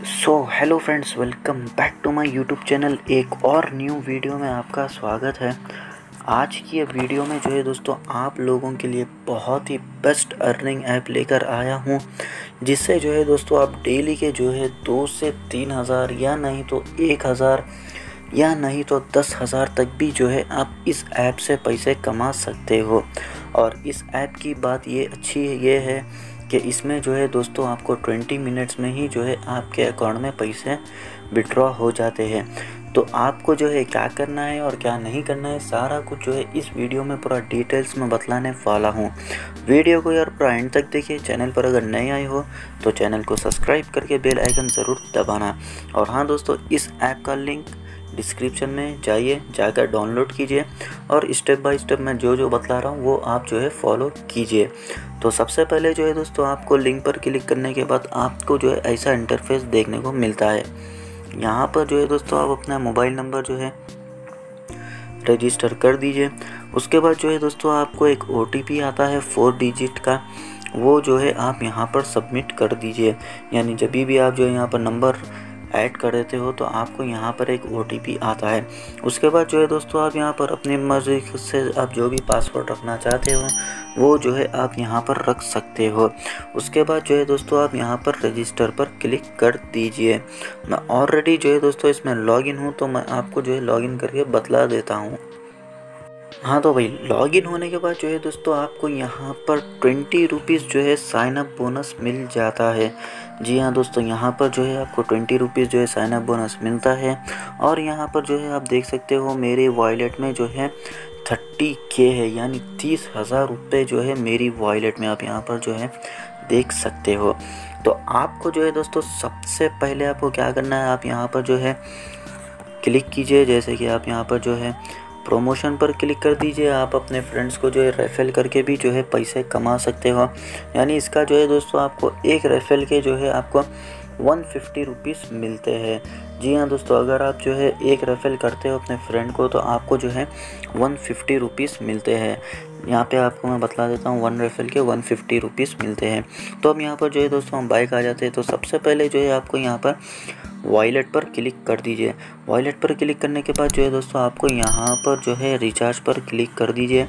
Hello friends, welcome back to my YouTube channel. एक और new video में आपका स्वागत है। आज की ये वीडियो में जो है दोस्तों आप लोगों के लिए बहुत ही बेस्ट अर्निंग ऐप लेकर आया हूँ, जिससे जो है दोस्तों आप डेली के जो है 2 से 3 हज़ार या नहीं तो 1,000 या नहीं तो 10,000 तक भी जो है आप इस ऐप से पैसे कमा सकते हो। और इस ऐप की बात ये है कि इसमें जो है दोस्तों आपको 20 मिनट्स में ही जो है आपके अकाउंट में पैसे विड्रॉ हो जाते हैं। तो आपको जो है क्या करना है और क्या नहीं करना है, सारा कुछ जो है इस वीडियो में पूरा डिटेल्स में बतलाने वाला हूँ। वीडियो को यार पूरा एंड तक देखिए। चैनल पर अगर नए आए हो तो चैनल को सब्सक्राइब करके बेल आइकन ज़रूर दबाना। और हाँ दोस्तों, इस ऐप का लिंक डिस्क्रिप्शन में जाकर डाउनलोड कीजिए और स्टेप बाय स्टेप मैं जो बतला रहा हूँ वो आप जो है फॉलो कीजिए। तो सबसे पहले जो है दोस्तों आपको लिंक पर क्लिक करने के बाद आपको जो है ऐसा इंटरफेस देखने को मिलता है। यहाँ पर जो है दोस्तों आप अपना मोबाइल नंबर जो है रजिस्टर कर दीजिए। उसके बाद जो है दोस्तों आपको एक OTP आता है 4 डिजिट का, वो जो है आप यहाँ पर सबमिट कर दीजिए। यानी जब भी आप जो है यहाँ पर नंबर ऐड कर देते हो तो आपको यहाँ पर एक OTP आता है। उसके बाद जो है दोस्तों आप यहाँ पर अपनी मर्ज़ी से आप जो भी पासवर्ड रखना चाहते हो वो जो है आप यहाँ पर रख सकते हो। उसके बाद जो है दोस्तों आप यहाँ पर रजिस्टर पर क्लिक कर दीजिए। मैं ऑलरेडी जो है दोस्तों इसमें लॉगिन हूँ, तो मैं आपको जो है लॉगिन करके बतला देता हूँ। हाँ तो भाई, लॉगिन होने के बाद जो है दोस्तों आपको यहाँ पर 20 रुपीज़ जो है साइन अप बोनस मिल जाता है। जी हाँ दोस्तों, यहाँ पर जो है आपको 20 रुपीज़ जो है साइन अप बोनस मिलता है। और यहाँ पर जो है आप देख सकते हो मेरे वॉलेट में जो है 30K है, यानी 30,000 रुपये जो है मेरी वॉलेट में, आप यहाँ पर जो है देख सकते हो। तो आपको जो है दोस्तों सबसे पहले आपको क्या करना है, आप यहाँ पर जो है क्लिक कीजिए। जैसे कि आप यहाँ पर जो है प्रमोशन पर क्लिक कर दीजिए। आप अपने फ्रेंड्स को जो है रेफर करके भी जो है पैसे कमा सकते हो। यानी इसका जो है दोस्तों आपको एक रेफर के जो है आपको 150 रुपीज़ मिलते हैं। जी हाँ दोस्तों, अगर आप जो है एक रेफर करते हो अपने फ्रेंड को तो आपको जो है 150 रुपीज़ मिलते हैं। यहाँ पे आपको मैं बतला देता हूँ, 1 रेफर के 150 रुपीज़ मिलते हैं। तो अब यहाँ पर जो है दोस्तों हम बाइक आ जाते हैं। तो सबसे पहले जो है आपको यहाँ पर वॉलेट पर क्लिक कर दीजिए। वॉलेट पर क्लिक करने के बाद जो है दोस्तों आपको यहाँ पर जो है रिचार्ज पर क्लिक कर दीजिए।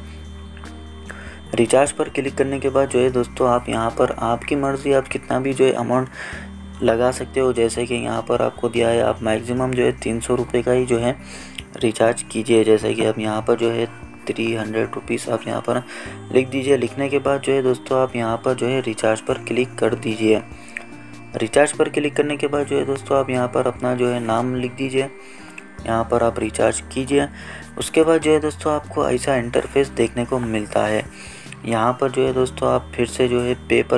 रिचार्ज पर क्लिक करने के बाद जो है दोस्तों आप यहाँ पर आपकी मर्ज़ी, आप कितना भी जो है अमाउंट लगा सकते हो। जैसे कि यहाँ पर आपको दिया है, आप मैक्सिमम जो है 300 रुपये का ही जो है रिचार्ज कीजिए। जैसे कि आप यहाँ पर जो है 300 रुपीज़ आप यहाँ पर लिख दीजिए। लिखने के बाद जो है दोस्तों आप यहाँ पर जो है रिचार्ज पर क्लिक कर दीजिए। रिचार्ज पर क्लिक करने के बाद जो है दोस्तों आप यहाँ पर अपना जो है नाम लिख दीजिए। यहाँ पर आप रिचार्ज कीजिए। उसके बाद जो है दोस्तों आपको ऐसा इंटरफेस देखने को मिलता है। यहाँ पर जो है दोस्तों आप फिर से जो है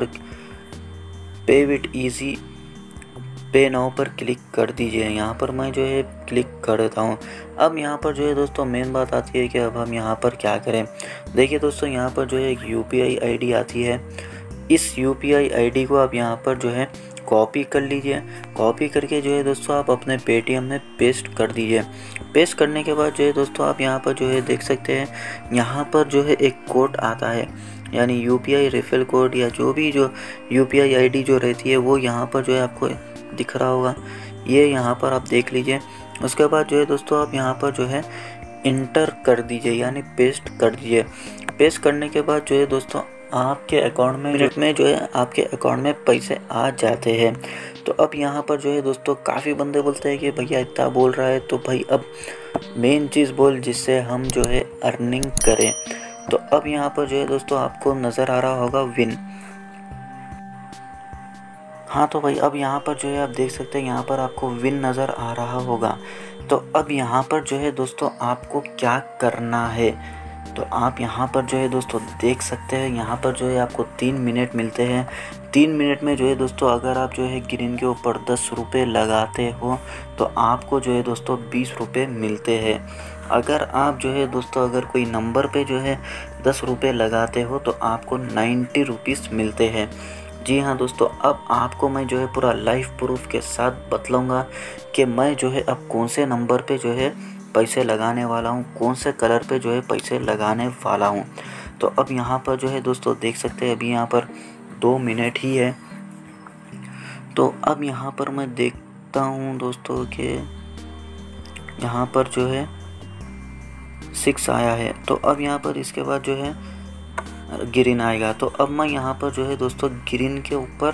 pay with easy pay now पर क्लिक कर दीजिए। यहाँ पर मैं जो है क्लिक कर देता हूँ। अब यहाँ पर जो है दोस्तों मेन बात आती है कि अब हम यहाँ पर क्या करें। देखिए दोस्तों, यहाँ पर जो है एक UPI ID आती है। इस UPI ID को आप यहाँ पर जो है कॉपी कर लीजिए। कॉपी करके जो है दोस्तों आप अपने पेटीएम में पेस्ट कर दीजिए। पेस्ट करने के बाद जो है दोस्तों आप यहाँ पर जो है देख सकते हैं, यहाँ पर जो है एक कोड आता है, यानी UPI रेफरल कोड या जो भी जो UPI ID जो रहती है वो यहाँ पर जो है आपको दिख रहा होगा। ये यहाँ पर आप देख लीजिए। उसके बाद जो है दोस्तों आप यहाँ पर जो है इंटर कर दीजिए, यानी पेस्ट कर दीजिए। पेस्ट करने के बाद जो है दोस्तों आपके अकाउंट में जो है आपके अकाउंट में पैसे आ जाते हैं। तो अब यहाँ पर जो है दोस्तों काफ़ी बंदे बोलते हैं कि भैया इतना बोल रहा है तो भाई अब मेन चीज़ बोल जिससे हम जो है अर्निंग करें। तो अब यहाँ पर जो है दोस्तों आपको नज़र आ रहा होगा विन। हाँ तो भाई, अब यहाँ पर जो है आप देख सकते हैं, यहाँ पर आपको विन नज़र आ रहा होगा। तो अब यहाँ पर जो है दोस्तों आपको क्या करना है, तो आप यहाँ पर जो है दोस्तों देख सकते हैं, यहाँ पर जो है आपको 3 मिनट मिलते हैं। 3 मिनट में जो है दोस्तों अगर आप जो है ग्रीन के ऊपर 10 रुपये लगाते हो तो आपको जो है दोस्तों 20 रुपये मिलते हैं। अगर आप जो है दोस्तों अगर कोई नंबर पे जो है 10 रुपये लगाते हो तो आपको 90 रुपीज़ मिलते हैं। जी हाँ दोस्तों, अब आपको मैं जो है पूरा लाइव प्रूफ के साथ बतलाऊँगा कि मैं जो है अब कौन से नंबर पे जो है पैसे लगाने वाला हूँ, कौन से कलर पे जो है पैसे लगाने वाला हूँ। तो अब यहाँ पर जो है दोस्तों देख सकते हैं, अभी यहाँ पर 2 मिनट ही है। तो अब यहाँ पर मैं सकता हूँ दोस्तों कि यहाँ पर जो है 6 आया है। तो अब यहाँ पर इसके बाद जो है ग्रीन आएगा। तो अब मैं यहाँ पर जो है दोस्तों ग्रीन के ऊपर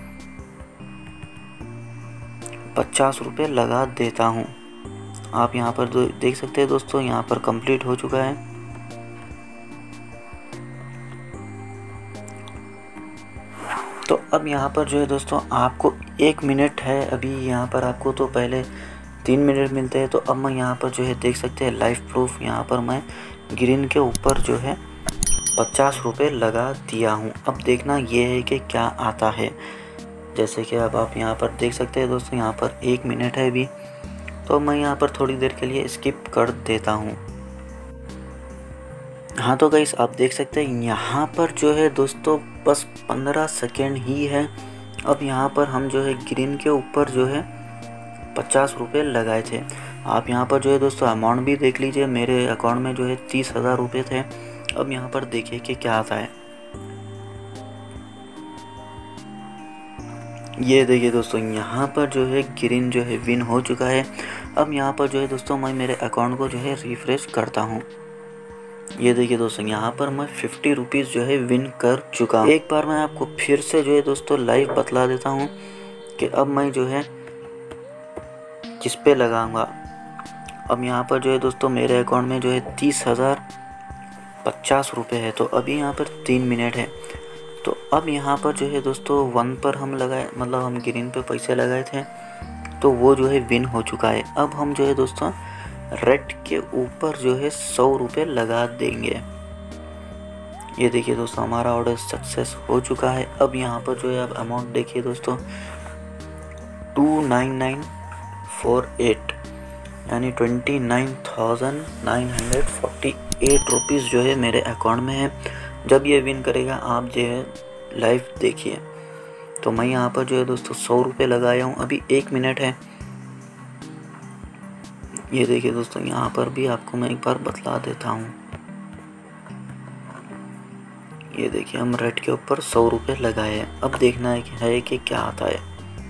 50 रुपये लगा देता हूँ। आप यहाँ पर देख सकते हैं दोस्तों, यहाँ पर कंप्लीट हो चुका है। तो अब यहाँ पर जो है दोस्तों आपको 1 मिनट है अभी, यहाँ पर आपको तो पहले 3 मिनट मिलते हैं। तो अब मैं यहाँ पर जो है देख सकते हैं लाइव प्रूफ, यहाँ पर मैं ग्रीन के ऊपर जो है 50 रुपये लगा दिया हूँ। अब देखना ये है कि क्या आता है। जैसे कि अब आप यहाँ पर देख सकते हैं दोस्तों, यहाँ पर 1 मिनट है अभी। तो मैं यहाँ पर थोड़ी देर के लिए स्किप कर देता हूँ। हाँ तो गाइस आप देख सकते हैं यहाँ पर जो है दोस्तों बस 15 सेकेंड ही है। अब यहाँ पर हम जो है ग्रीन के ऊपर जो है 50 रुपये लगाए थे। आप यहाँ पर जो है दोस्तों अमाउंट भी देख लीजिए, मेरे अकाउंट में जो है 30,000 रुपये थे। अब यहाँ पर देखिए कि क्या आता है। ये देखिए दोस्तों, यहाँ पर जो है ग्रीन जो है विन हो चुका है। अब यहाँ पर जो है दोस्तों मैं मेरे अकाउंट को जो है रिफ्रेश करता हूँ। ये देखिए दोस्तों, यहाँ पर मैं 50 रुपीज़ जो है विन कर चुका हूँ। एक बार मैं आपको फिर से जो है दोस्तों लाइव बतला देता हूँ कि अब मैं जो है किस पे लगाऊंगा। अब यहाँ पर जो है दोस्तों मेरे अकाउंट में जो है 30,050 रुपये है। तो अभी यहाँ पर 3 मिनट है। तो अब यहाँ पर जो है दोस्तों 1 पर हम लगाए, मतलब हम ग्रीन पे पैसे लगाए थे, तो वो जो है विन हो चुका है। अब हम जो है दोस्तों रेड के ऊपर जो है 100 रुपये लगा देंगे। ये देखिए दोस्तों हमारा ऑर्डर सक्सेस हो चुका है। अब यहाँ पर जो है अब अमाउंट देखिए दोस्तों 29948 यानी 29,948 रुपीज़ जो है मेरे अकाउंट में है। जब ये विन करेगा आप जो है लाइव देखिए। तो मैं यहाँ पर जो है दोस्तों 100 रुपये लगाया हूँ। अभी 1 मिनट है। ये देखिए दोस्तों, यहाँ पर भी आपको मैं एक बार बतला देता हूँ। ये देखिए हम रेड के ऊपर 100 रुपये लगाए हैं। अब देखना है कि क्या आता है।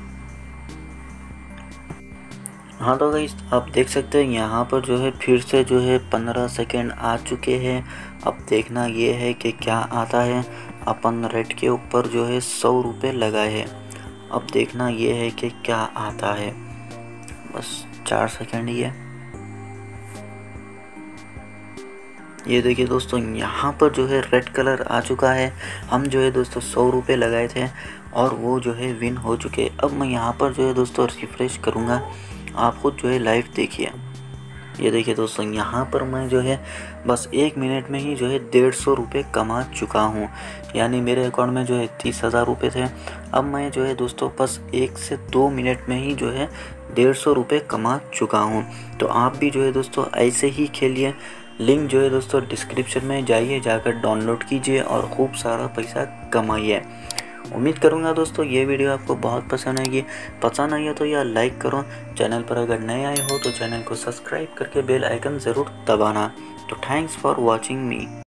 हाँ तो गाइस आप देख सकते हैं यहाँ पर जो है फिर से जो है 15 सेकेंड आ चुके हैं। अब देखना ये है कि क्या आता है। अपन रेड के ऊपर जो है 100 रुपये लगाए हैं। अब देखना ये है कि क्या आता है। बस 4 सेकेंड ही है। ये देखिए दोस्तों, यहाँ पर जो है रेड कलर आ चुका है। हम जो है दोस्तों 100 रुपये लगाए थे और वो जो है विन हो चुके। अब मैं यहाँ पर जो है दोस्तों रिफ्रेश करूँगा, आप खुद जो है लाइव देखिए। ये देखिए दोस्तों, यहाँ पर मैं जो है बस 1 मिनट में ही जो है 150 रुपये कमा चुका हूँ। यानी मेरे अकाउंट में जो है 30,000 रुपये थे। अब मैं जो है दोस्तों बस 1 से 2 मिनट में ही जो है 150 रुपये कमा चुका हूँ। तो आप भी जो है दोस्तों ऐसे ही खेलिए। लिंक जो है दोस्तों डिस्क्रिप्शन में जाइए, जाकर डाउनलोड कीजिए और खूब सारा पैसा कमाइए। उम्मीद करूँगा दोस्तों ये वीडियो आपको बहुत पसंद आएगी। पसंद आई है तो यार लाइक करो। चैनल पर अगर नए आए हो तो चैनल को सब्सक्राइब करके बेल आइकन ज़रूर दबाना। तो थैंक्स फॉर वॉचिंग मी।